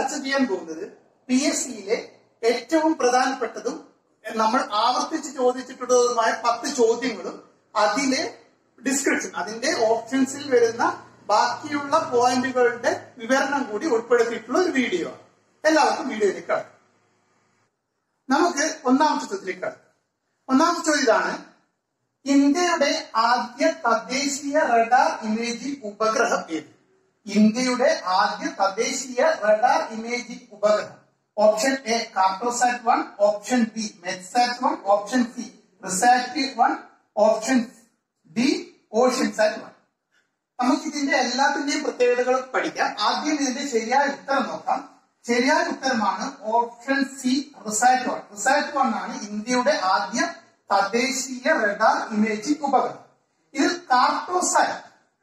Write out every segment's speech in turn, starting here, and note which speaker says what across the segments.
Speaker 1: ചർച്ച ചെയ്യാൻ പോകുന്നത് PSCയിലെ ഏറ്റവും പ്രധാനപ്പെട്ടതും നമ്മൾ ആവർത്തിച്ച് ചോദിച്ചിട്ടുള്ളതുമായ 10 ചോദ്യങ്ങളും അതിലെ ഡിസ്ക്രിപ്ഷൻ, അതിന്റെ ഓപ്ഷൻസിൽ വരുന്ന ബാക്കിയുള്ള പോയിന്റുകളുടെ വിവരണം കൂടി ഉൾപ്പെടുത്തിയിട്ടുള്ള ഒരു വീഡിയോ ആണ്. എല്ലാവർക്കും വീഡിയോയിലേക്ക് കടക്കാം. നമുക്ക് ഒന്നാമത്തെ ചോദ്യത്തിലേക്ക് കടക്കാം. ഒന്നാമത്തെ ചോദ്യം ഇതാണ്: ഇന്ത്യയുടെ ആദ്യ തദ്ദേശീയ റഡാർ ഇമേജിംഗ് ഉപഗ്രഹം ഏത്? ഇന്ത്യയുടെ ആദ്യ തദ്ദേശീയ റഡാർ ഇമേജിംഗ് ഉപഗ്രഹം. Option A Cartosat 1, option B Metsat 1, option C RISAT 1, option D Oceansat 1. നമുക്ക് ഇതിന്റെ എല്ലാത്തിന്റെയും പ്രത്യേകതകൾ പഠിക്കാം. ആദ്യം ഇതിന്റെ ശരിയായ ഉത്തരം നോക്കാം. ശരിയായ ഉത്തരമാണ് ഓപ്ഷൻ സി റിസാറ്റ് 1. റിസാറ്റ് 1 ആണ് ഇന്ത്യയുടെ ആദ്യ തദ്ദേശീയ റഡാർ ഇമേജിംഗ് ഉപഗ്രഹം. ഇത് കാർട്ടോസാറ്റ്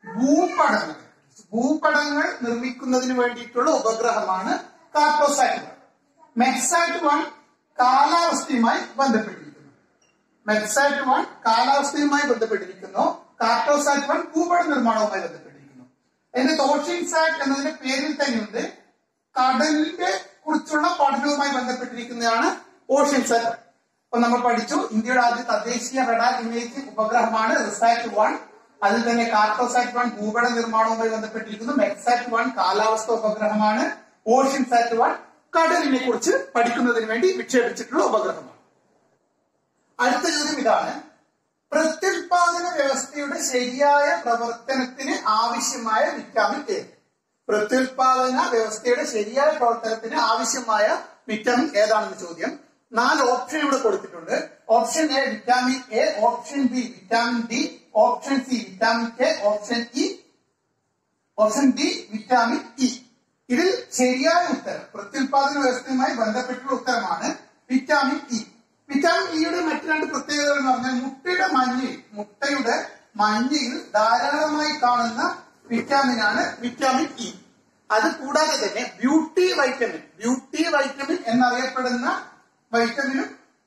Speaker 1: ഭൂപടങ്ങൾ നിർമ്മിക്കുന്നതിന് വേണ്ടിയിട്ടുള്ള ഉപഗ്രഹമാണ് കാർട്ടോസാറ്റ് 1. മെറ്റ്സാറ്റ് 1 കാലാവസ്ഥയുമായി ബന്ധപ്പെട്ടിരിക്കുന്നു. മെറ്റ്സാറ്റ് 1 കാലാവസ്ഥയുമായി ബന്ധപ്പെട്ടിരിക്കുന്നു. കാർട്ടോസാറ്റ് 1 ഭൂപട നിർമ്മാണവുമായി ബന്ധപ്പെട്ടിരിക്കുന്നു. അതിന്റെ ഓഷ്യൻസാറ്റ് എന്നതിന്റെ പേരിൽ തന്നെയുണ്ട്. കടലിന്റെ കുറിച്ചുള്ള പഠനവുമായി ബന്ധപ്പെട്ടിരിക്കുന്നതാണ് ഓഷ്യൻസാറ്റ്. അപ്പൊ നമ്മൾ പഠിച്ചു, ഇന്ത്യയുടെ ആദ്യ തദ്ദേശീയ റഡാർ ഇമേജിംഗ് ഉപഗ്രഹമാണ് റിസാറ്റ് 1. അതിൽ തന്നെ കാർട്ടോസാറ്റ് 1 ഭൂപട നിർമ്മാണവുമായി ബന്ധപ്പെട്ടിരിക്കുന്നു. മെറ്റ്സാറ്റ് 1 കാലാവസ്ഥ ഉപഗ്രഹമാണ്. ഓഷ്യൻസാറ്റ് 1 കടലിനെ കുറിച്ച് പഠിക്കുന്നതിന് വേണ്ടി വിക്ഷേപിച്ചിട്ടുള്ള ഉപഗ്രഹമാണ്. അടുത്ത ചോദ്യം ഇതാണ്: പ്രത്യുൽപാദന വ്യവസ്ഥയുടെ ശരിയായ പ്രവർത്തനത്തിന് ആവശ്യമായ വിറ്റാമിൻ ഏത്? പ്രത്യുൽപാദന വ്യവസ്ഥയുടെ ശരിയായ പ്രവർത്തനത്തിന് ആവശ്യമായ വിറ്റാമിൻ ഏതാണെന്ന് ചോദ്യം. 4 ഓപ്ഷൻ ഇവിടെ കൊടുത്തിട്ടുണ്ട്. Option A vitamin A, option B vitamin D, option C vitamin K, option D vitamin E. ഇതിൽ ശരിയായ ഉത്തരം പ്രത്യുൽപാദന വ്യവസ്ഥയുമായി ബന്ധപ്പെട്ടുള്ള ഉത്തരമാണ് വിറ്റാമിൻ ഇ. വിറ്റാമിൻ ഇയുടെ മറ്റു 2 പ്രത്യേകതകൾ എന്ന് പറഞ്ഞാൽ മുട്ടയുടെ മഞ്ഞയിൽ ധാരാളമായി കാണുന്ന വിറ്റാമിനാണ് വിറ്റാമിൻ ഇ. അത് കൂടാതെ തന്നെ ബ്യൂട്ടി വൈറ്റമിൻ എന്നറിയപ്പെടുന്ന വൈറ്റമിനും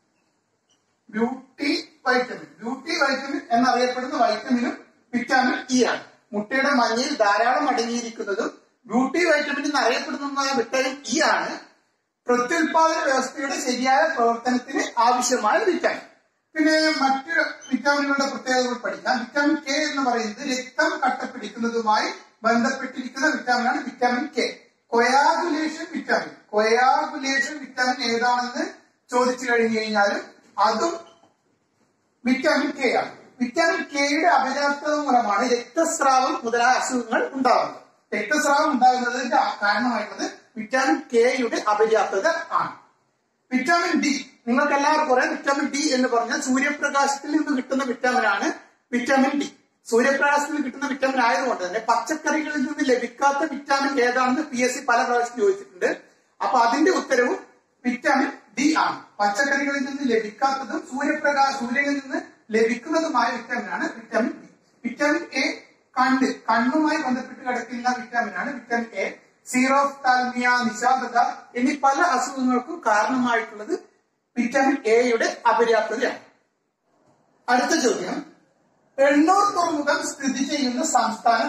Speaker 1: വിറ്റാമിൻ ഇ ആണ്. മുട്ടയുടെ മഞ്ഞയിൽ ധാരാളം അടങ്ങിയിരിക്കുന്നതും ബ്യൂട്ടി വൈറ്റമിൻ എന്നറിയപ്പെടുന്നതുമായ വിറ്റാമിൻ ഇ ആണ് പ്രത്യുൽപാദന വ്യവസ്ഥയുടെ ശരിയായ പ്രവർത്തനത്തിന് ആവശ്യമായ വിറ്റാമിൻ. പിന്നെ മറ്റ് വിറ്റാമിനുകളുടെ പ്രത്യേകതകൾ പഠിക്കാം. വിറ്റാമിൻ കെ എന്ന് പറയുന്നത് രക്തം കട്ടപ്പിടിക്കുന്നതുമായി ബന്ധപ്പെട്ടിരിക്കുന്ന വിറ്റാമിനാണ് വിറ്റാമിൻ കെ. കൊയാഗുലേഷൻ വിറ്റാമിൻ ഏതാണെന്ന് ചോദിച്ചു കഴിഞ്ഞു കഴിഞ്ഞാലും അതും വിറ്റാമിൻ കെ ആണ്. വിറ്റാമിൻ കെയുടെ അപര്യാപ്തത മൂലമാണ് രക്തസ്രാവം മുതലായ അസുഖങ്ങൾ ഉണ്ടാകുന്നത്. രക്തസ്രാവം ഉണ്ടാകുന്നതിന്റെ കാരണമായിട്ടുള്ളത് വിറ്റാമിൻ കെയുടെ അപര്യാപ്തത ആണ്. വിറ്റാമിൻ ഡി നിങ്ങൾക്ക് എല്ലാവർക്കും അറിയാം. വിറ്റാമിൻ ഡി എന്ന് പറഞ്ഞാൽ സൂര്യപ്രകാശത്തിൽ നിന്ന് കിട്ടുന്ന വിറ്റാമിനാണ് വിറ്റാമിൻ ഡി. സൂര്യപ്രകാശത്തിൽ നിന്ന് കിട്ടുന്ന വിറ്റാമിൻ ആയതുകൊണ്ട് തന്നെ പച്ചക്കറികളിൽ നിന്ന് ലഭിക്കാത്ത വിറ്റാമിൻ ഏതാണെന്ന് PSC പല പ്രാവശ്യം ചോദിച്ചിട്ടുണ്ട്. അപ്പൊ അതിന്റെ ഉത്തരവും വിറ്റാമിൻ ഡി ആണ്. പച്ചക്കറികളിൽ നിന്ന് ലഭിക്കാത്തതും സൂര്യനിൽ നിന്ന് ലഭിക്കുന്നതുമായ വിറ്റാമിനാണ് വിറ്റാമിൻ ഡി. വിറ്റാമിൻ എ കണ്ണുമായി ബന്ധപ്പെട്ട് കിടക്കുന്ന വിറ്റാമിനാണ് വിറ്റാമിൻ എ. സീറോഫ്താൽമിയ, നിശാന്തത എന്നീ പല അസുഖങ്ങൾക്കും കാരണമായിട്ടുള്ളത് വിറ്റാമിൻ എയുടെ അപര്യാപ്തതയാണ്. അടുത്ത ചോദ്യം: എണ്ണൂർ തുറമുഖം സ്ഥിതി ചെയ്യുന്ന സംസ്ഥാനം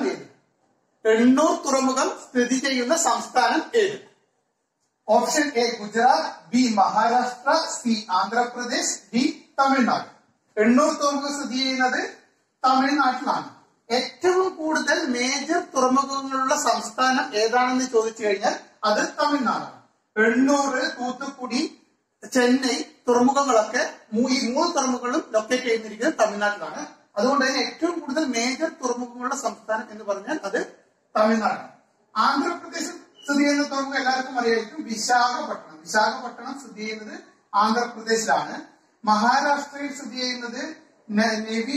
Speaker 1: ഏത്? Option A Gujarat, B Maharashtra, C Andhra Pradesh, D Tamil Nadu. Ennore തുറമുഖം സ്ഥിതി ചെയ്യുന്നത് തമിഴ്നാട്ടിലാണ്. ഏറ്റവും കൂടുതൽ മേജർ തുറമുഖങ്ങളുള്ള സംസ്ഥാനം ഏതാണെന്ന് ചോദിച്ചു കഴിഞ്ഞാൽ അത് തമിഴ്നാടാണ്. എണ്ണൂർ, തൂത്തുക്കുടി, ചെന്നൈ തുറമുഖങ്ങളൊക്കെ ഈ 3 തുറമുഖങ്ങളും ലൊക്കേറ്റ് ചെയ്യുന്നിരിക്കുന്നത് തമിഴ്നാട്ടിലാണ്. അതുകൊണ്ട് തന്നെ ഏറ്റവും കൂടുതൽ മേജർ തുറമുഖങ്ങളുള്ള സംസ്ഥാനം എന്ന് പറഞ്ഞാൽ അത് തമിഴ്നാടാണ്. ആന്ധ്രാപ്രദേശിൽ സ്ഥിതി ചെയ്യുന്ന തുറമുഖം എല്ലാവർക്കും അറിയായിരിക്കും, വിശാഖപട്ടണം സ്ഥിതി ചെയ്യുന്നത് ആന്ധ്രാപ്രദേശിലാണ്. മഹാരാഷ്ട്രയിൽ സ്ഥിതി ചെയ്യുന്നത് നവി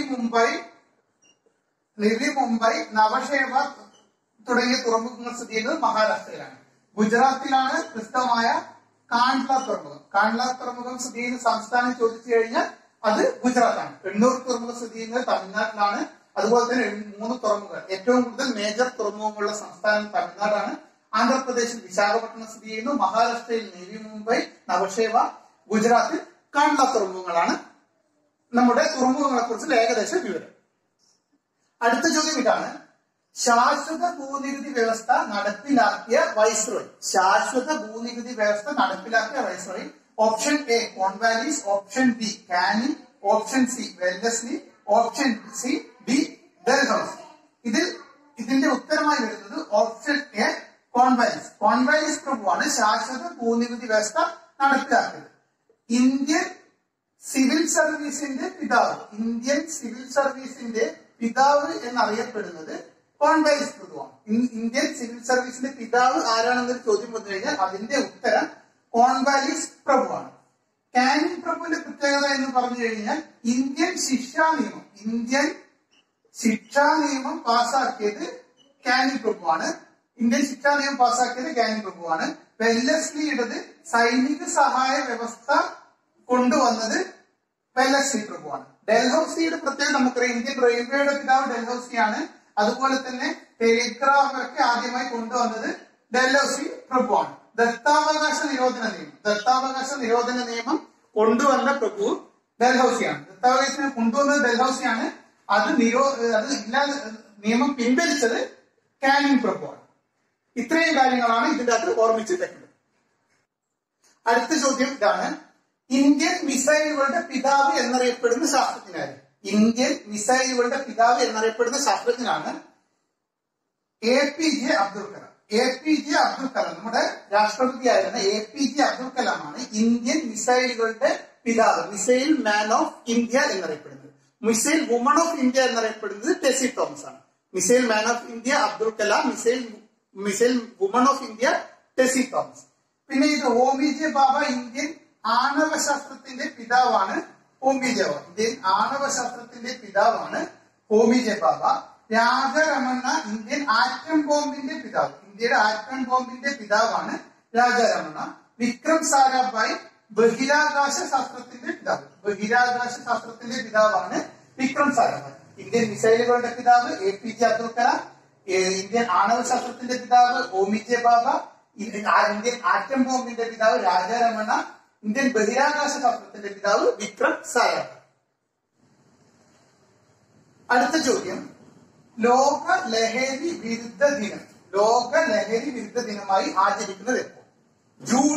Speaker 1: മുംബൈ, നവശേവ തുടങ്ങിയ തുറമുഖങ്ങൾ സ്ഥിതി ചെയ്യുന്നത് മഹാരാഷ്ട്രയിലാണ്. ഗുജറാത്തിലാണ് പ്രസിദ്ധമായ കാണ്ട്ല തുറമുഖം സ്ഥിതി ചെയ്യുന്ന സംസ്ഥാനം ചോദിച്ചു കഴിഞ്ഞാൽ അത് ഗുജറാത്താണ്. എണ്ണൂർ തുറമുഖം സ്ഥിതി ചെയ്യുന്നത് തമിഴ്നാട്ടിലാണ്. അതുപോലെ തന്നെ 3 തുറമുഖങ്ങൾ, ഏറ്റവും കൂടുതൽ മേജർ തുറമുഖങ്ങളുള്ള സംസ്ഥാനം തമിഴ്നാടാണ്. ആന്ധ്രാപ്രദേശിൽ വിശാഖപട്ടണം സ്ഥിതി ചെയ്യുന്നു. മഹാരാഷ്ട്രയിൽ നവി മുംബൈ, നവശേവ, ഗുജറാത്തിൽ കാണ്ട്ല തുറമുഖങ്ങളാണ് നമ്മുടെ തുറമുഖങ്ങളെ കുറിച്ചുള്ള ഏകദേശ വിവരം. അടുത്ത ചോദ്യം ഇതാണ്: ശാശ്വത ഭൂനികുതി വ്യവസ്ഥ നടപ്പിലാക്കിയ വൈസ്രോയി. ശാശ്വത ഭൂനികുതി വ്യവസ്ഥ നടപ്പിലാക്കിയ viceroy. Option A Cornwallis, option B Canning, option C Wellesley, option C D Dalhousie. ഇതിന്റെ ഉത്തരമായി വരുന്നത് ഓപ്ഷൻ എ കോൺവാലിസ്. കോൺവാലിസ് പ്രഭുവാണ് ശാശ്വത ഭൂനികുതി വ്യവസ്ഥ നടപ്പിലാക്കിയത്. ഇന്ത്യൻ സിവിൽ സർവീസിന്റെ പിതാവ്, ഇന്ത്യൻ സിവിൽ സർവീസിന്റെ പിതാവ് എന്നറിയപ്പെടുന്നത് കോൺവാലിസ് പ്രഭുവാണ്. ഇന്ത്യൻ സിവിൽ സർവീസിന്റെ പിതാവ് ആരാണെന്നൊരു ചോദ്യം വന്നു കഴിഞ്ഞാൽ അതിന്റെ ഉത്തരം കോൺവാലിസ് പ്രഭുവാണ്. കാനിങ് പ്രഭുവിന്റെ പ്രത്യേകത എന്ന് പറഞ്ഞു കഴിഞ്ഞാൽ ഇന്ത്യൻ ശിക്ഷാ നിയമം പാസാക്കിയത് കാനിങ് പ്രഭുവാണ്. ഇന്ത്യൻ ശിക്ഷാ നിയമം പാസാക്കിയത് കാനിങ് പ്രഭുവാണ്. വെല്ലസ്ലിയുടേത് സൈനിക സഹായ വ്യവസ്ഥ കൊണ്ടുവന്നത് വെല്ലസ്ലി പ്രഭുവാണ്. ഡൽഹൌസിയുടെ പ്രത്യേകത നമുക്കറിയാം. ഇന്ത്യൻ റെയിൽവേയുടെ പിതാവ് ഡൽഹൌസിയാണ്. അതുപോലെ തന്നെ ടെലിഗ്രാഫൊക്കെ ആദ്യമായി കൊണ്ടുവന്നത് ഡൽഹൌസി പ്രഭുവാണ്. ദത്താവകാശ നിരോധന നിയമം കൊണ്ടുവന്ന പ്രഭു ഡൽഹൌസിയാണ്. ദത്താവകാശ കൊണ്ടുവന്നത് ഡൽഹൌസിയാണ്. അത് നിയമം പിൻവലിച്ചത് കാനിങ് പ്രഭുവാണ്. ഇത്രയും കാര്യങ്ങളാണ് ഇതിന്റെ അകത്ത് ഓർമ്മിച്ചിട്ടേക്കുന്നത്. അടുത്ത ചോദ്യം ഇതാണ്. ഇന്ത്യൻ മിസൈലുകളുടെ പിതാവ് എന്നറിയപ്പെടുന്ന ശാസ്ത്രജ്ഞനാണ്. ഇന്ത്യൻ മിസൈലുകളുടെ പിതാവ് എന്നറിയപ്പെടുന്ന ശാസ്ത്രജ്ഞനാണ് APJ അബ്ദുൽ കലാം. APJ അബ്ദുൽ കലാം നമ്മുടെ രാഷ്ട്രപതിയായിരുന്ന APJ അബ്ദുൽ കലാമാണ് ഇന്ത്യൻ മിസൈലുകളുടെ പിതാവ്. മിസൈൽ മാൻ ഓഫ് ഇന്ത്യ എന്നറിയപ്പെടുന്നത്. മിസൈൽ വുമൺ ഓഫ് ഇന്ത്യ എന്നറിയപ്പെടുന്നത് ടെസി തോമസ് ആണ്. Missile man of India Abdul Kalam, missile woman of India Tessy Thomas. പിന്നെ ഇത് ഹോമി ജെ ബാബ ഇന്ത്യൻ ആണവശാസ്ത്രത്തിന്റെ പിതാവാണ്. ഇന്ത്യൻ ആണവശാസ്ത്രത്തിന്റെ പിതാവാണ് Homi J Bhabha. Raja Ramanna Indian atom ബോംബിന്റെ പിതാവ്. ഇന്ത്യയുടെ ആറ്റം ബോംബിന്റെ പിതാവാണ് രാജാരമണ്ണ. വിക്രം സാരാഭായ് ബഹിരാകാശ ശാസ്ത്രത്തിന്റെ പിതാവാണ് വിക്രം സാരാഭായ്. ഇന്ത്യൻ മിസൈലുകളുടെ പിതാവ് APJ അബ്ദുൽ കലാം, ഇന്ത്യൻ ആണവശാസ്ത്രത്തിന്റെ പിതാവ് Homi J Bhabha, Indian atom ബോംബിന്റെ പിതാവ് രാജാരമണ്ണ, ഇന്ത്യൻ ബഹിരാകാശ ശാസ്ത്രത്തിന്റെ പിതാവ് വിക്രം സാരാഭായ്. അടുത്ത ചോദ്യം, ലോക ലഹരി വിരുദ്ധ ദിനമായി ആചരിക്കുന്നത് എപ്പോൾ? ജൂൺ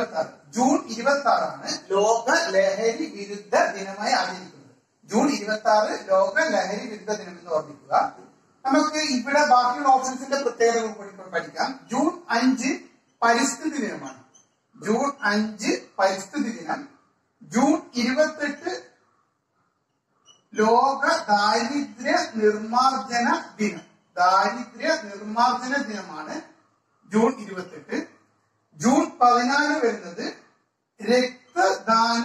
Speaker 1: 26 ലോക ലഹരി വിരുദ്ധ ദിനമായി ആചരിക്കുന്നത്. ജൂൺ 26 ലോക ലഹരി വിരുദ്ധ ദിനം എന്ന് ഓർമ്മിക്കുക. നമുക്ക് ഇവിടെ ബാക്കിയുള്ള ഓപ്ഷൻസിന്റെ പ്രത്യേകതകൾ കൂടി പഠിക്കാം. ജൂൺ 5 പരിസ്ഥിതി ദിനമാണ്. ജൂൺ 5 പരിസ്ഥിതി ദിനം. ജൂൺ 28 ലോക ദാരിദ്ര്യ നിർമാർജന ദിനമാണ് ജൂൺ 28. ജൂൺ 14 വരുന്നത് രക്തദാന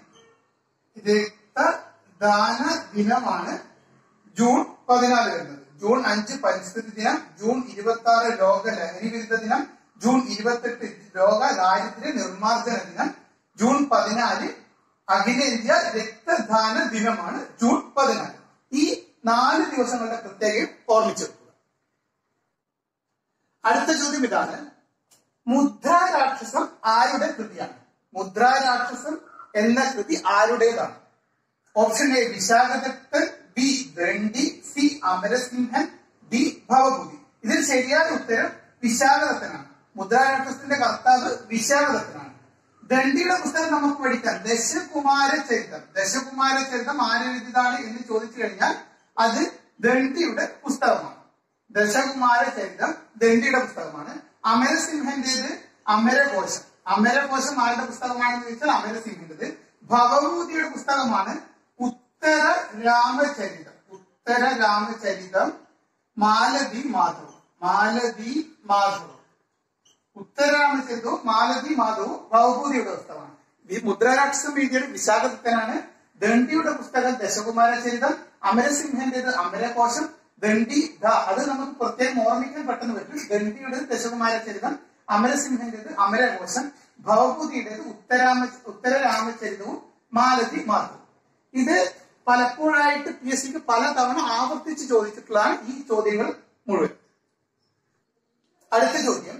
Speaker 1: ദിനമാണ് ജൂൺ 14 വരുന്നത്. ജൂൺ 5 പരിസ്ഥിതി ദിനം, ജൂൺ 26 ലോക ലഹരി വിരുദ്ധ ദിനം, ജൂൺ 28 ലോക ദാരിദ്ര്യ നിർമാർജന ദിനം, ജൂൺ 14 അഖിലേന്ത്യാ രക്തദാന ദിനമാണ് ജൂൺ 14. ഈ 4 ദിവസങ്ങളുടെ പ്രത്യേകം ഓർമ്മിച്ചെടുക്കുക. അടുത്ത ചോദ്യം ഇതാണ്. മുദ്രാരാക്ഷസം ആരുടെ കൃതിയാണ്? മുദ്രാരാക്ഷസം എന്ന കൃതി ആരുടേതാണ്? Option A Vishakhadattan, B Dandi, C Amarasimhan, D Bhavabhuti. ഇതിൽ ശരിയായ ഉത്തരം വിശാഖദത്തനാണ്. മുദ്രാരാക്ഷസത്തിന്റെ കർത്താവ് വിശാഖദത്തനാണ്. ദണ്ഡിയുടെ പുസ്തകം നമുക്ക് പഠിക്കാം. ദശകുമാര ചരിതം ആരെഴുതിയതാണ് എന്ന് ചോദിച്ചു കഴിഞ്ഞാൽ അത് ദണ്ഡിയുടെ പുസ്തകമാണ്. ദശകുമാര ചരിതം ദണ്ഡിയുടെ പുസ്തകമാണ്. അമരസിംഹന്റേത് അമരകോശം ആരുടെ പുസ്തകമാണെന്ന് ചോദിച്ചാൽ അമരസിംഹന്റേത്. ഭവഭൂതിയുടെ പുസ്തകമാണ് ഉത്തര രാമചരിതം മാലതി മാധവ്. ഉത്തരരാമചരിതവും മാലതി മാധവും ഭവഭൂതിയുടെ പുസ്തകമാണ്. ഈ മുദ്രാരാക്ഷസം എഴുതിയത് വിശാഖദത്തനാണ്. ദണ്ഡിയുടെ പുസ്തകം ദശകുമാര ചരിതം, അമരസിംഹന്റേത് അമരകോശം, ദണ്ഡി അത് നമുക്ക് പ്രത്യേകം ഓർമ്മിക്കാൻ പെട്ടെന്ന് പറ്റും. ദണ്ഡിയുടെ ദശകുമാര ചരിതം, അമരസിംഹന്റേത് അമരകോശം, ഭവഭൂതിയുടേത് ഉത്തരരാമചരിതവും മാലതി മാധവും. ഇത് പലപ്പോഴായിട്ട് PSCക്ക് പലതവണ ആവർത്തിച്ച് ചോദിച്ചിട്ടുള്ളതാണ് ഈ ചോദ്യങ്ങൾ മുഴുവൻ. അടുത്ത ചോദ്യം,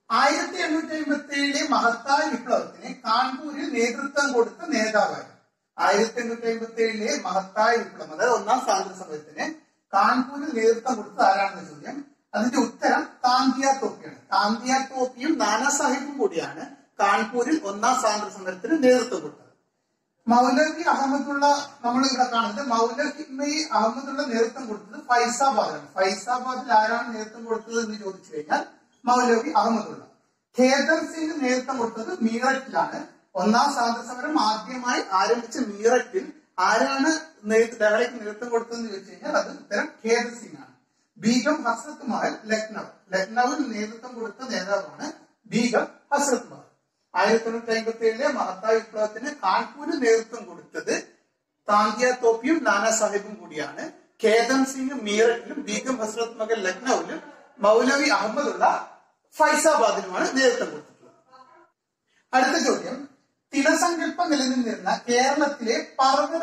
Speaker 1: 1857 മഹത്തായ വിപ്ലവത്തിന് കാൺപൂരിൽ നേതൃത്വം കൊടുത്ത നേതാവാണ്. 1857 മഹത്തായ വിപ്ലവം, അതായത് 1ാം സ്വാതന്ത്ര്യ സമരത്തിന് കാൺപൂരിൽ നേതൃത്വം കൊടുത്തത് ആരാണെന്ന് ചോദ്യം. അതിന്റെ ഉത്തരം താന്തിയ തോപ്പിയാണ്. താന്തിയ തോപ്പിയും നാനാ സാഹിബും കൂടിയാണ് കാൺപൂരിൽ ഒന്നാം സ്വാതന്ത്ര്യ സമരത്തിന് നേതൃത്വം കൊടുത്തത്. മൗലവി അഹമ്മദുള്ള നമ്മൾ ഇവിടെ കാണുന്നത് മൗലവി അഹമ്മദുള്ള നേതൃത്വം കൊടുത്തത് ഫൈസാബാദാണ്. ഫൈസാബാദിൽ ആരാണ് നേതൃത്വം കൊടുത്തത് എന്ന് ചോദിച്ചു കഴിഞ്ഞാൽ മൗലവി അഹമ്മദുള്ള. ഖേദർ സിംഗ് നേതൃത്വം കൊടുത്തത് മീററ്റിലാണ്. ഒന്നാം സ്വാതന്ത്ര്യ സമരം ആദ്യമായി ആരംഭിച്ച മീററ്റിൽ ആരാണ് ലഹളയ്ക്ക് നേതൃത്വം കൊടുത്തതെന്ന് ചോദിച്ചു കഴിഞ്ഞാൽ അത് ഉത്തരം ഖേദർ സിംഗ് ആണ്. ബീഗം ഹസ്രത്ത് മഹൽ ലക്നൌവിൽ നേതൃത്വം കൊടുത്ത നേതാവാണ് ബീഗം ഹസ്രത്ത് മഹൽ. 1957 മഹത്തായ വിപ്ലവത്തിന് കാൺപൂരിൽ നേതൃത്വം കൊടുത്തത് താന്തിയ തോപ്പിയും നാനാ സാഹിബും കൂടിയാണ്. ഖേദർ സിംഗ് മീററ്റിലും ബീഗം ഹസ്രത്ത് മഹൽ ലക്നൌവിലും മൗലവി അഹമ്മദുള്ള ഫൈസാബാദിലുമാണ് നേതൃത്വം കൊടുത്തിട്ടുള്ളത്. അടുത്ത ചോദ്യം, തിലസങ്കല്പം നിലനിന്നിരുന്ന കേരളത്തിലെ പർവ്വത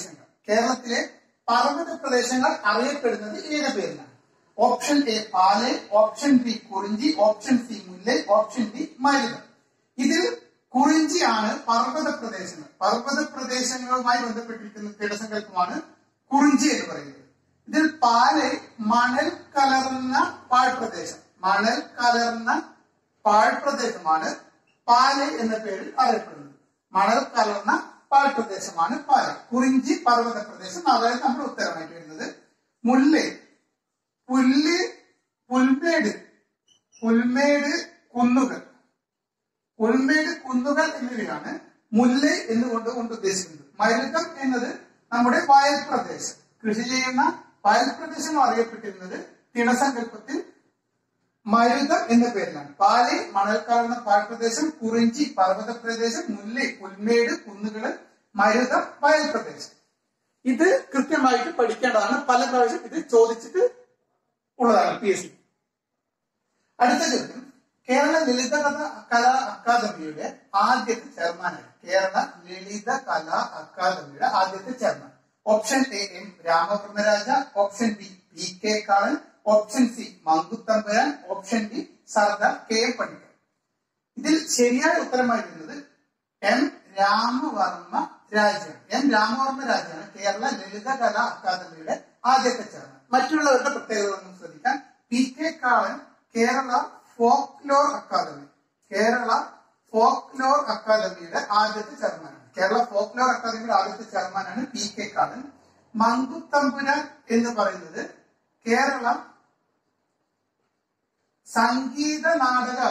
Speaker 1: പ്രദേശങ്ങൾ അറിയപ്പെടുന്നത് ഏത് പേരിലാണ്? Option A Palai, option B Kurinji, option C Mullai, option D Marutham. ഇതിൽ കുറിഞ്ചിയാണ് പർവ്വത പ്രദേശങ്ങളുമായി ബന്ധപ്പെട്ടിരിക്കുന്ന തിലസങ്കല്പമാണ് കുറിഞ്ചി എന്ന് പറയുന്നത്. ഇതിൽ പാലൈ മണൽ കലർന്ന പാഴ്പ്രദേശമാണ് പാലൈ എന്ന പേരിൽ അറിയപ്പെടുന്നത്. മണൽ കലർന്ന പാഴ്പ്രദേശമാണ് പാലൈ. കുറിഞ്ചി പർവ്വത പ്രദേശം, അതായത് നമ്മുടെ ഉത്തരമായിട്ട് വരുന്നത്. മുല്ലൈ പുൽമേട് കുന്നുകൾ എന്നിവയാണ് മുല്ലൈ എന്നുകൊണ്ട് ഉദ്ദേശിക്കുന്നത്. മരുതം എന്നത് നമ്മുടെ വയൽ പ്രദേശം, കൃഷി ചെയ്യുന്ന വയൽ പ്രദേശം അറിയപ്പെട്ടിരുന്നത് തിണസങ്കല്പത്തിൽ മരുതം എന്ന പേരിലാണ്. പാലൈ മണൽക്കാലന്ന പാഴ്പ്രദേശം, കുറിഞ്ചി പർവ്വത പ്രദേശം, മുല്ലൈ പുൽമേട് കുന്നുകള്, മരുതം വയൽ പ്രദേശം. ഇത് കൃത്യമായിട്ട് പഠിക്കേണ്ടതാണ്. പല പ്രാവശ്യം ഇത് ചോദിച്ചിട്ട് ഉള്ളതാണ് PSC. അടുത്ത ചോദ്യം, കേരള ലളിത കലാ അക്കാദമിയുടെ ആദ്യത്തെ chairman. Option A M Rama Varma Raja, option B PK Kalan, option C Mankuthampuran, option D Sardar KM Panicker. ഇതിൽ ശരിയായ ഉത്തരമായി വരുന്നത് എം രാമവർമ്മ രാജയാണ് കേരള ലളിത കലാ അക്കാദമിയുടെ ആദ്യത്തെ ചെയർമാൻ. മറ്റുള്ളവരുടെ പ്രത്യേകത ഒന്നും ശ്രദ്ധിക്കാൻ. PK കാളൻ കേരള ഫോക്ലോർ അക്കാദമിയുടെ ആദ്യത്തെ ചെയർമാനാണ് PK കാളൻ. മങ്കുത്തമ്പുരാൻ എന്ന് പറയുന്നത് കേരള സംഗീത നാടക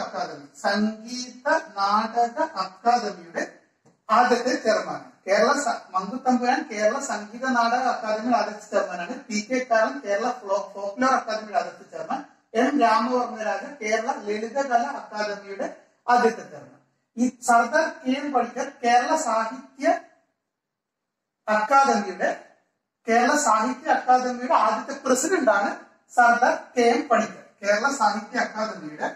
Speaker 1: അക്കാദമിയുടെ ആദ്യത്തെ ചെയർമാൻ. മങ്കുത്തമ്പുരാൻ കേരള സംഗീത നാടക അക്കാദമിയുടെ ആദ്യത്തെ ചെയർമാനാണ്. PK കാളൻ കേരള ഫോക്ലോർ അക്കാദമിയുടെ ആദ്യത്തെ ചെയർമാൻ. എം രാമവർമ്മരാജ കേരള ലളിത കലാ അക്കാദമിയുടെ ആദ്യത്തെ ചെയർമാൻ. ഈ സർദാർ KM പണിക്കർ കേരള സാഹിത്യ അക്കാദമിയുടെ ആദ്യത്തെ പ്രസിഡന്റ് ആണ് സർദാർ KM പണിക്കർ. കേരള സാഹിത്യ അക്കാദമിയുടെ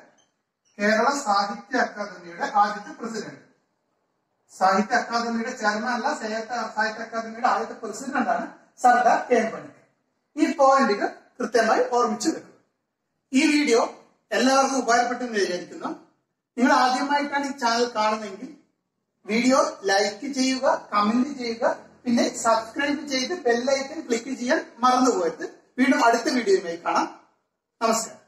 Speaker 1: ആദ്യത്തെ പ്രസിഡന്റ്. സാഹിത്യ അക്കാദമിയുടെ ചെയർമാൻ അല്ല, സാഹിത്യ അക്കാദമിയുടെ ആദ്യത്തെ പ്രസിഡന്റ് ആണ് സർദാർ KM പണിക്കർ. ഈ പോയിന്റുകൾ കൃത്യമായി ഓർമ്മിച്ചു വെക്കും. ഈ വീഡിയോ എല്ലാവർക്കും ഉപകാരപ്പെട്ടെന്ന് വിചാരിക്കുന്നു. നിങ്ങൾ ആദ്യമായിട്ടാണ് ഈ ചാനൽ കാണുന്നതെങ്കിൽ വീഡിയോ ലൈക്ക് ചെയ്യുക, കമന്റ് ചെയ്യുക, പിന്നെ സബ്സ്ക്രൈബ് ചെയ്ത് ബെൽ ഐക്കൺ ക്ലിക്ക് ചെയ്യാൻ മറന്നുപോയത്. വീണ്ടും അടുത്ത വീഡിയോയുമായി കാണാം. നമസ്കാരം.